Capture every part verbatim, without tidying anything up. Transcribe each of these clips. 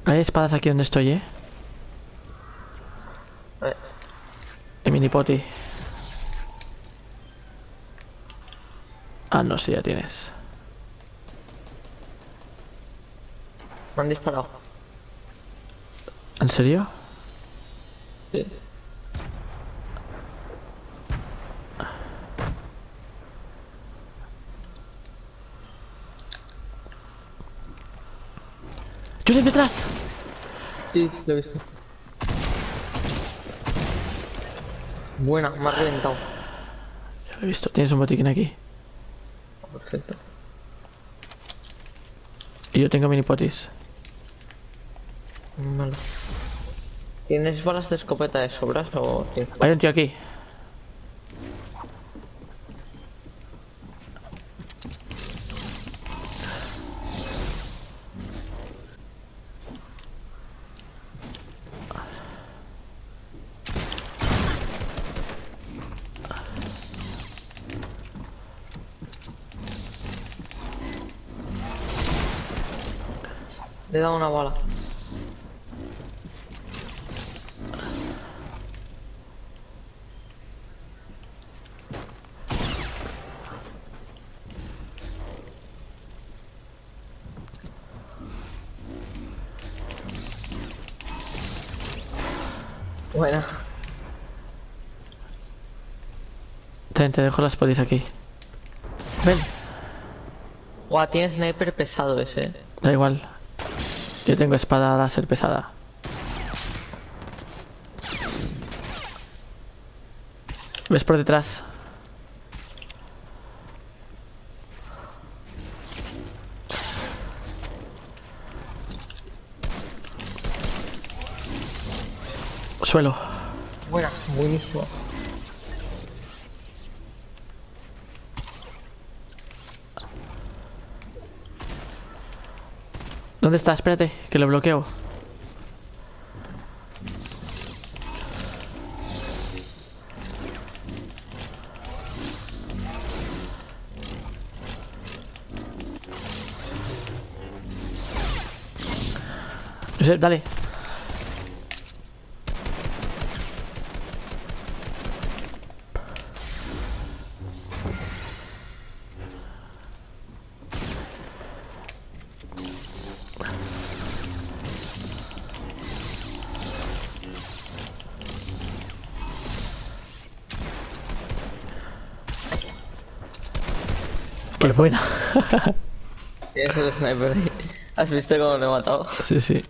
Hay espadas aquí donde estoy, eh. Eh, En minipoti. Ah, no, sí, ya tienes. me han disparado. ¿En serio? Sí. ¡Yo estoy detrás! Sí, lo he visto. Buena, me ha reventado. Ya lo he visto. Tienes un botiquín aquí. Perfecto. Y yo tengo minipotis. Vale. ¿Tienes balas de escopeta de sobras o tienes? Hay un tío aquí. Le he dado una bala. Buena. Ten, te dejo las potis aquí. Ven. Guau, tiene sniper pesado ese. eh. Da igual. Yo tengo espada láser pesada. ¿Ves por detrás? Suelo. Buena, buenísimo. ¿Dónde está? Espérate, que lo bloqueo. Josep, dale. Qué buena. Tienes el sniper ahí. ¿Has visto cómo lo he matado? Sí, sí.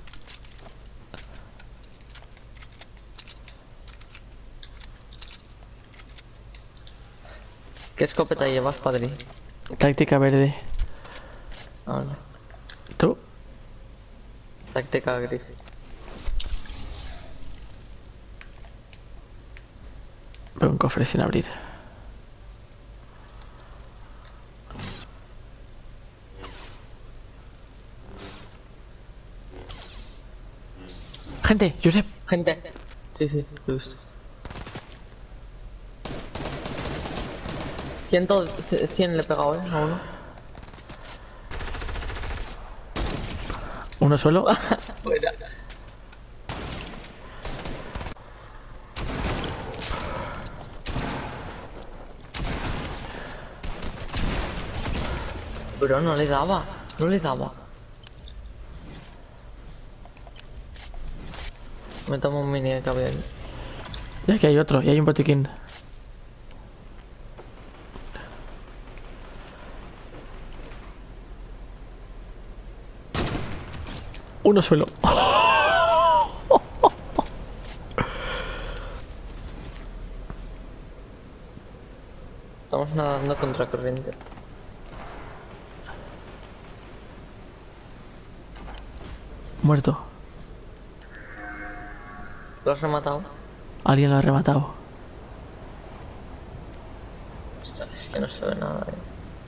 ¿Qué escopeta llevas, padre? Táctica verde. Vale. ¿Tú? Táctica gris. Veo un cofre sin abrir. Gente, Josep. Gente. Sí, sí, lo he visto. Ciento, cien le he pegado, eh, a uno. Uno solo. Fuera. Pero no le daba, no le daba. Me tomo un mini de cabello. Y aquí hay otro, y hay un botiquín. Uno solo. Estamos nadando contra corriente. Muerto. ¿Lo has rematado? Alguien lo ha rematado. Ostras, es que no se ve nada, eh.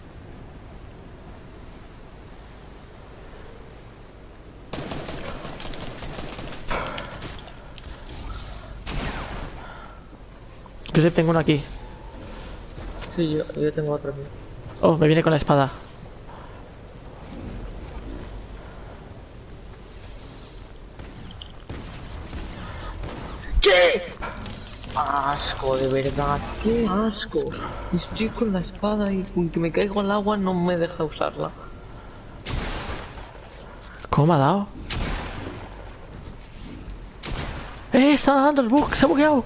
Josep, tengo uno aquí. Sí, yo, yo tengo otro aquí. Oh, me viene con la espada. Asco, de verdad, qué asco. Estoy con la espada y con que me caigo al agua no me deja usarla. ¿Cómo me ha dado? ¡Eh! ¡Está dando el bug! ¡Se ha bugueado!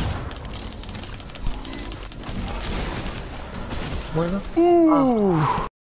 Bueno. Uh.